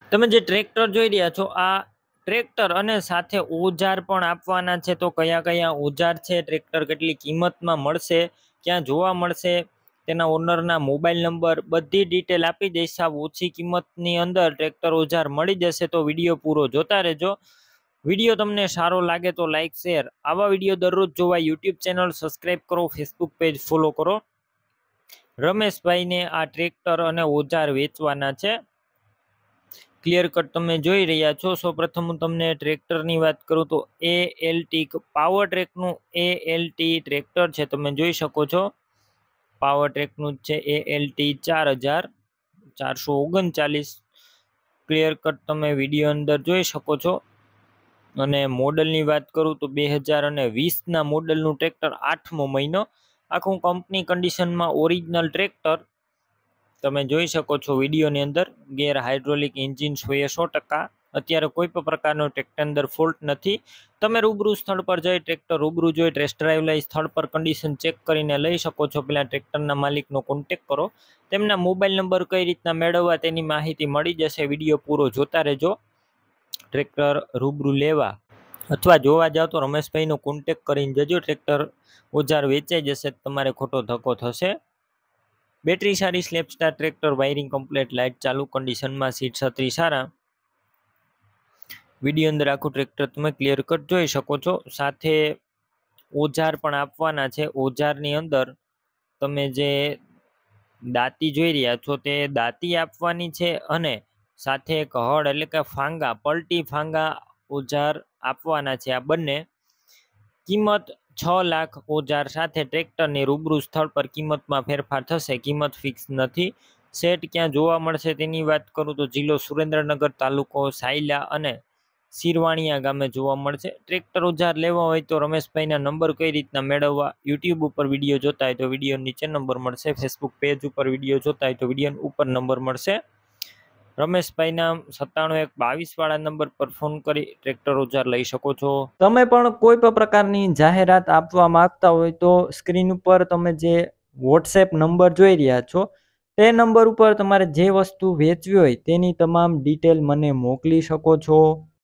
તમે જે ટ્રેક્ટર જોઈ રહ્યા છો આ ટ્રેક્ટર અને સાથે ઓજાર પણ આપવાના છે. તો કયા કયા ઓજાર છે, ટ્રેક્ટર કેટલી કિંમતમાં મળશે, ક્યાં જોવા મળશે, તેના ઓનરના મોબાઈલ નંબર, બધી ડિટેલ આપી દઈશ. સાવ ઓછી કિંમતની અંદર ટ્રેક્ટર ઓજાર મળી જશે. તો વિડીયો પૂરો જોતા રહેજો. વિડીયો તમને સારો લાગે તો લાઈક શેર. આવા વિડીયો દરરોજ જોવા યુટ્યુબ ચેનલ સબસ્ક્રાઈબ કરો, ફેસબુક પેજ ફોલો કરો. રમેશભાઈને આ ટ્રેક્ટર અને ઓજાર વેચવાના છે. ક્લિયર કટ તમે જોઈ રહ્યા છો. સૌપ્રથમ હું તમને ટ્રેક્ટરની વાત કરું તો ALT પાવર ટ્રેકનું ALT ટ્રેક્ટર છે. તમે જોઈ શકો છો પાવર ટ્રેકનું જ છે ALT 4439. ક્લિયર કટ તમે વિડીયો અંદર જોઈ શકો છો. અને મોડલની વાત કરું તો 2020ના મોડલનું ટ્રેક્ટર, 8મો મહિનો, આખું કંપની કન્ડિશનમાં ઓરિજિનલ ટ્રેક્ટર. તમે જોઈ શકો છો વિડીયોની અંદર. Gear hydraulic engine 100%. અત્યારે કોઈ પણ પ્રકારનો ટ્રેક્ટર અંદર ફોલ્ટ નથી. તમે રૂબરૂ સ્થળ પર જઈ ટ્રેક્ટર રૂબરૂ જોઈ ટેસ્ટ ડ્રાઈવ લઈ સ્થળ પર કન્ડિશન ચેક કરીને લઈ શકો છો. પહેલા ટ્રેક્ટરના માલિકનો કોન્ટેક કરો. તેમના મોબાઈલ નંબર કઈ રીતના મેળવવા તેની માહિતી મળી જશે. વિડીયો પૂરો જોતા રહેજો. ટ્રેક્ટર રૂબરૂ લેવા અથવા જોવા જાવ તો રમેશભાઈનો કોન્ટેક કરીને જજો. ટ્રેક્ટર ઓજાર વેચાઈ જશે, તમારે ખોટો ધક્કો થશે. બેટરી સારી, સ્લેપસ્ટાર ટ્રેક્ટર, વાયરિંગ કમ્પ્લીટ, લાઇટ ચાલુ કન્ડિશનમાં, સીટ છત્રી સારા. વિડીયો અંદર આખું ટ્રેક્ટર તમે ક્લિયર કટ જોઈ શકો છો. સાથે ઓજાર પણ આપવાના છે. ઓજારની અંદર તમે જે દાંતી જોઈ રહ્યા છો તે દાંતી આપવાની છે અને સાથે એક હળ એટલે કે ફાંગા, પલટી ફાંગા ઓજાર આપવાના છે. આ બંને કિંમત 6 લાખ ઓજાર સાથે ટ્રેક્ટરની રૂબરૂ સ્થળ પર કિંમતમાં ફેરફાર થશે. કિંમત ફિક્સ નથી. સેટ ક્યાં જોવા મળશે તેની વાત કરું તો જિલ્લો સુરેન્દ્રનગર, તાલુકો સાયલા અને શિરવાણિયા ગામે જોવા મળશે. ટ્રેક્ટર ઓજાર લેવા હોય તો રમેશભાઈના નંબર કઈ રીતના મેળવવા, યુટ્યુબ ઉપર વિડીયો જોતા હોય તો વિડીયો નીચે નંબર મળશે. ફેસબુક પેજ ઉપર વિડીયો જોતા હોય તો વિડીયો ઉપર નંબર મળશે. રમેશભાઈના 9712 વાળા નંબર પર ફોન કરી ટ્રેક્ટર ઓજાર લઈ શકો છો. તમે પણ કોઈ પણ પ્રકારની જાહેરાત આપવા માંગતા હોય તો સ્ક્રીન ઉપર તમે જે વોટ્સએપ નંબર જોઈ રહ્યા છો તે નંબર ઉપર તમારે જે વસ્તુ વેચવી હોય તેની તમામ ડિટેલ મને મોકલી શકો છો.